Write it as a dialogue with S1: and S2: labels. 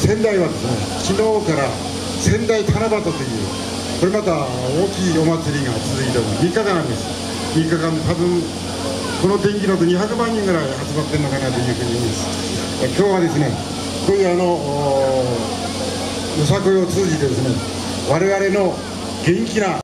S1: 仙台はですね、昨日から仙台七夕というこれまた大きいお祭りが続いており3日間なんです。3日間多分この天気のと200万人ぐらい集まってるのかなというふうに思います。今日はですね、こういうよさこいを通じてですね、我々の元気な